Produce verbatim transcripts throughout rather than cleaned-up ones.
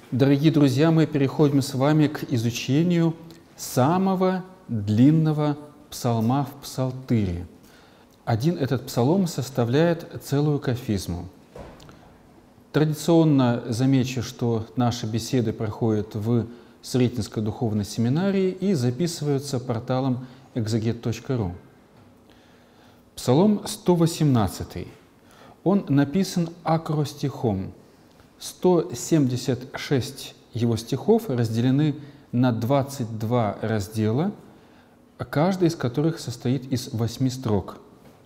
Дорогие друзья, мы переходим с вами к изучению самого длинного псалма в Псалтыре. Один этот псалом составляет целую кафизму. Традиционно замечу, что наши беседы проходят в Сретенской духовной семинарии и записываются порталом экзегет точка ру. Псалом сто восемнадцатый. Он написан акростихом. сто семьдесят шесть его стихов разделены на двадцать два раздела, каждый из которых состоит из восьми строк.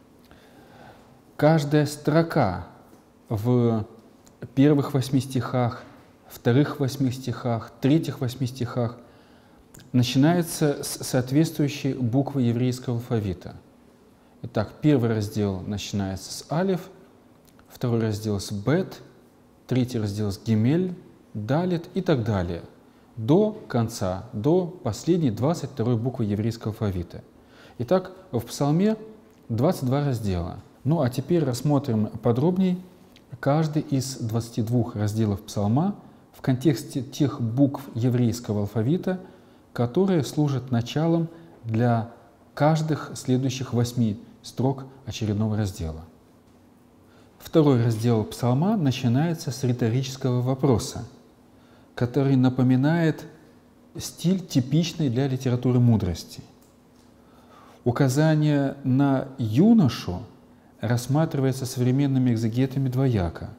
Каждая строка в первых восьми стихах, вторых восьми стихах, третьих восьми стихах начинается с соответствующей буквы еврейского алфавита. Итак, первый раздел начинается с алеф, второй раздел с бет, третий раздел с гимель, далет и так далее, до конца, до последней двадцать второй буквы еврейского алфавита. Итак, в псалме двадцать два раздела. Ну а теперь рассмотрим подробнее каждый из двадцати двух разделов псалма в контексте тех букв еврейского алфавита, которые служат началом для каждых следующих восьми строк очередного раздела. Второй раздел псалма начинается с риторического вопроса, который напоминает стиль, типичный для литературы мудрости. Указание на юношу рассматривается современными экзегетами двояко,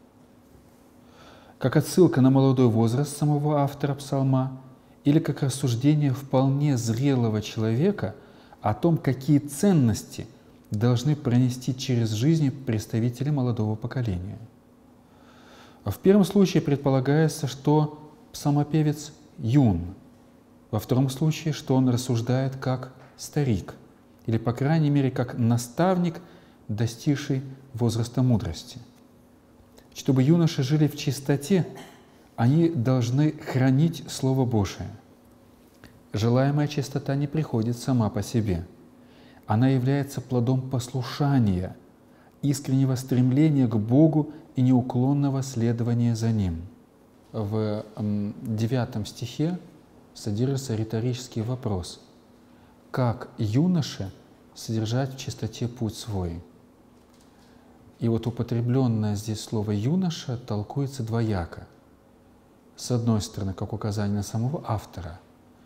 как отсылка на молодой возраст самого автора псалма или как рассуждение вполне зрелого человека о том, какие ценности должны пронести через жизнь представители молодого поколения. В первом случае предполагается, что псалмопевец юн, во втором случае, что он рассуждает как старик, или, по крайней мере, как наставник, достигший возраста мудрости. Чтобы юноши жили в чистоте, они должны хранить Слово Божие. Желаемая чистота не приходит сама по себе. Она является плодом послушания, искреннего стремления к Богу и неуклонного следования за Ним. В девятом стихе содержится риторический вопрос: «Как юноше содержать в чистоте путь свой?» И вот употребленное здесь слово «юноша» толкуется двояко. С одной стороны, как указание на самого автора,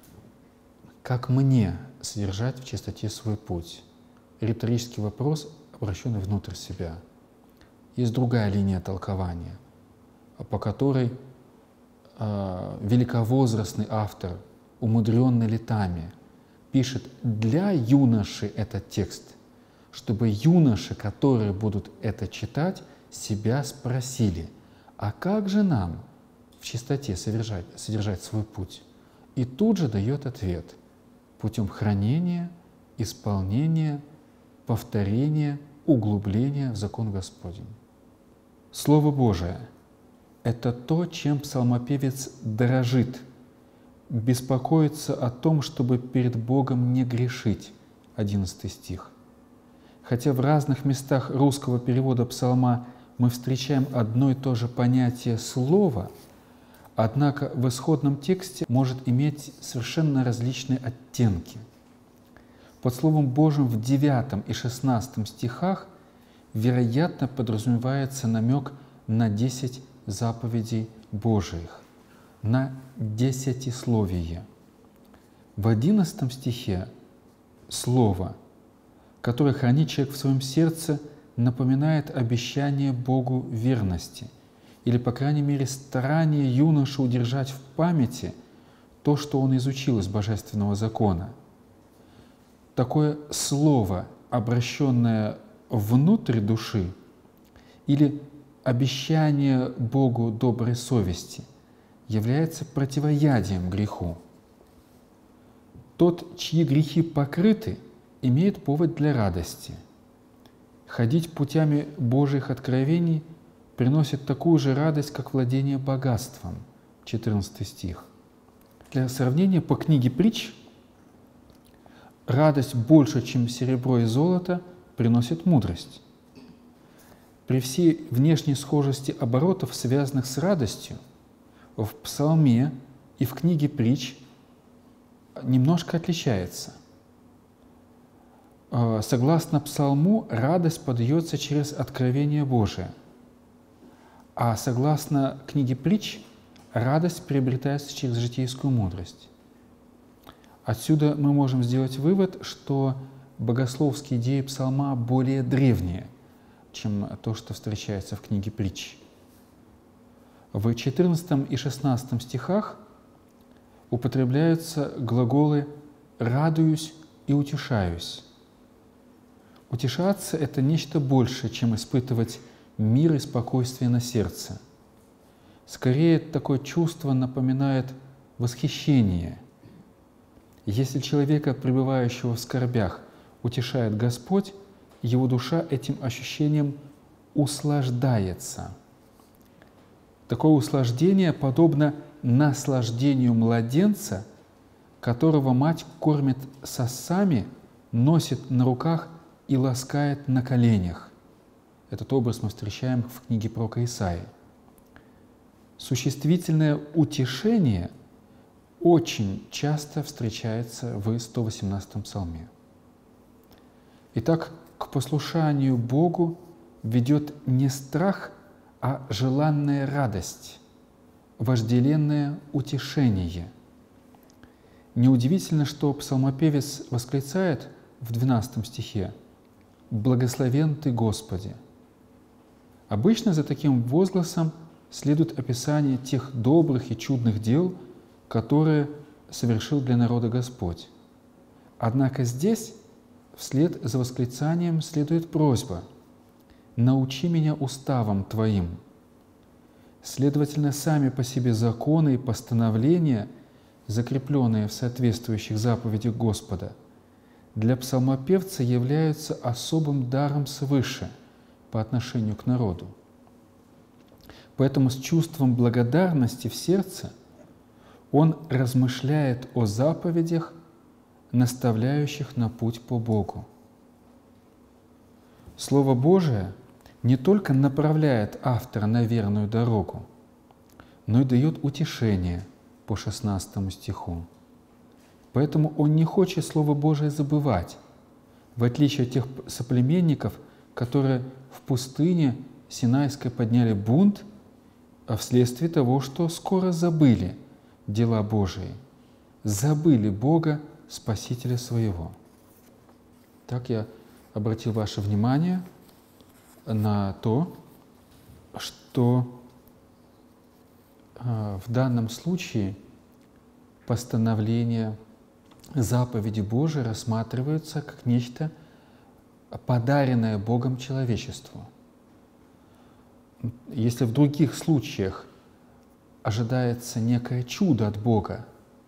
«Как мне содержать в чистоте свой путь?» Риторический вопрос, обращенный внутрь себя. Есть другая линия толкования, по которой э, великовозрастный автор, умудренный летами, пишет для юноши этот текст, чтобы юноши, которые будут это читать, себя спросили: а как же нам в чистоте содержать, содержать свой путь? И тут же дает ответ: путем хранения, исполнения, повторения, углубления в закон Господень. Слово Божие — это то, чем псалмопевец дорожит, беспокоится о том, чтобы перед Богом не грешить. одиннадцатый стих. Хотя в разных местах русского перевода псалма мы встречаем одно и то же понятие «слово», однако в исходном тексте может иметь совершенно различные оттенки. Под Словом Божьим в девятом и шестнадцатом стихах, вероятно, подразумевается намек на десять заповедей Божиих, на десятисловие. В одиннадцатом стихе слово, которое хранит человек в своем сердце, напоминает обещание Богу верности, или, по крайней мере, старание юноши удержать в памяти то, что он изучил из божественного закона. Такое слово, обращенное внутрь души, или обещание Богу доброй совести, является противоядием греху. Тот, чьи грехи покрыты, имеет повод для радости. Ходить путями Божьих откровений приносит такую же радость, как владение богатством. четырнадцатый стих. Для сравнения, по книге Притч, радость больше, чем серебро и золото, приносит мудрость. При всей внешней схожести оборотов, связанных с радостью, в Псалме и в книге Притч немножко отличается. Согласно Псалму, радость подается через откровение Божие, а согласно книге Притч, радость приобретается через житейскую мудрость. Отсюда мы можем сделать вывод, что богословские идеи Псалма более древние, чем то, что встречается в книге Притч. В четырнадцатом и шестнадцатом стихах употребляются глаголы «радуюсь» и «утешаюсь». Утешаться — это нечто большее, чем испытывать мир и спокойствие на сердце. Скорее, такое чувство напоминает восхищение. Если человека, пребывающего в скорбях, утешает Господь, его душа этим ощущением услаждается. Такое услаждение подобно наслаждению младенца, которого мать кормит сосами, носит на руках и ласкает на коленях. Этот образ мы встречаем в книге пророка Исаии. Существительное «утешение» очень часто встречается в сто восемнадцатом псалме. Итак, к послушанию Богу ведет не страх, а желанная радость, вожделенное утешение. Неудивительно, что псалмопевец восклицает в двенадцатом стихе: «Благословен Ты, Господи». Обычно за таким возгласом следует описание тех добрых и чудных дел, которые совершил для народа Господь. Однако здесь вслед за восклицанием следует просьба: «Научи меня уставам Твоим». Следовательно, сами по себе законы и постановления, закрепленные в соответствующих заповедях Господа, для псалмопевца являются особым даром свыше по отношению к народу. Поэтому с чувством благодарности в сердце он размышляет о заповедях, наставляющих на путь по Богу. Слово Божие не только направляет автора на верную дорогу, но и дает утешение по шестнадцатому стиху. Поэтому он не хочет Слово Божие забывать, в отличие от тех соплеменников, которые в пустыне Синайской подняли бунт вследствие того, что скоро забыли дела Божии, забыли Бога, Спасителя своего. Так я обратил ваше внимание на то, что в данном случае постановления, заповеди Божии рассматриваются как нечто подаренное Богом человечеству. Если в других случаях ожидается некое чудо от Бога,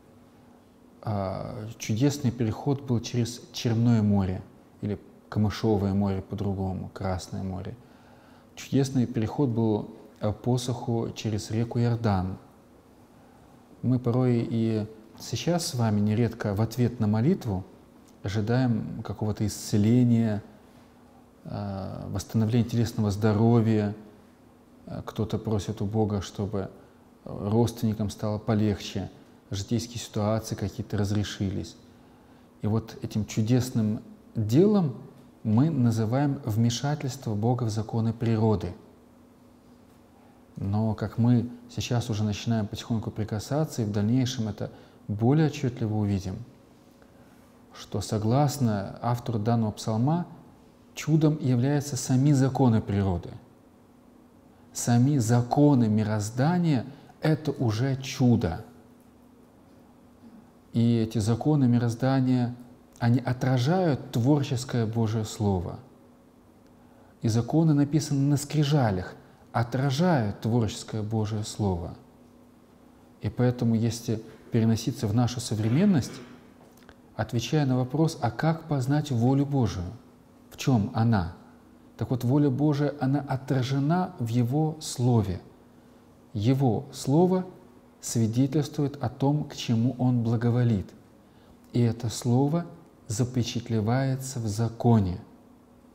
чудесный переход был через Черное море, или Камышовое море по-другому, Красное море. Чудесный переход был по посоху через реку Иордан. Мы порой и сейчас с вами нередко в ответ на молитву ожидаем какого-то исцеления, восстановления телесного здоровья. Кто-то просит у Бога, чтобы родственникам стало полегче, житейские ситуации какие-то разрешились. И вот этим чудесным делом мы называем вмешательство Бога в законы природы. Но как мы сейчас уже начинаем потихоньку прикасаться, и в дальнейшем это более отчетливо увидим, что согласно автору данного псалма, чудом являются сами законы природы. Сами законы мироздания — это уже чудо. И эти законы мироздания, они отражают творческое Божие Слово. И законы, написанные на скрижалях, отражают творческое Божие Слово. И поэтому, если переноситься в нашу современность, отвечая на вопрос, а как познать волю Божию? В чем она? Так вот, воля Божия, она отражена в Его Слове. Его Слово свидетельствует о том, к чему Он благоволит. И это Слово запечатлевается в законе.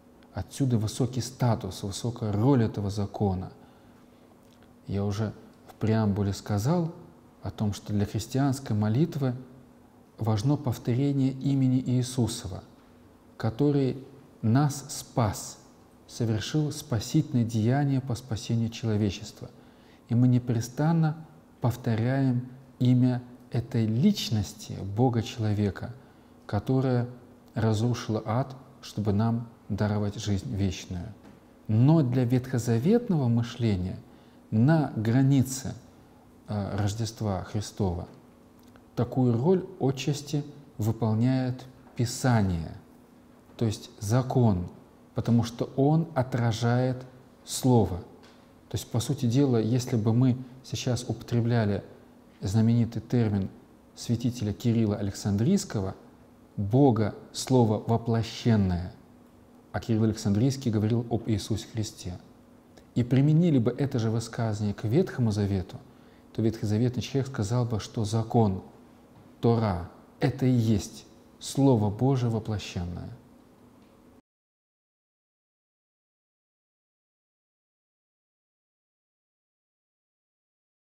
Отсюда высокий статус, высокая роль этого закона. Я уже в в преамбуле сказал о том, что для христианской молитвы важно повторение имени Иисусова, который нас спас, совершил спасительное деяние по спасению человечества. И мы непрестанно повторяем имя этой личности Бога-человека, которая разрушила ад, чтобы нам даровать жизнь вечную. Но для ветхозаветного мышления на границе э, Рождества Христова такую роль отчасти выполняет Писание, то есть закон, потому что он отражает Слово. То есть, по сути дела, если бы мы сейчас употребляли знаменитый термин святителя Кирилла Александрийского «Бога Слово воплощенное», а Кирилл Александрийский говорил об Иисусе Христе, и применили бы это же высказывание к Ветхому Завету, то ветхозаветный человек сказал бы, что закон, Тора — это и есть Слово Божие воплощенное.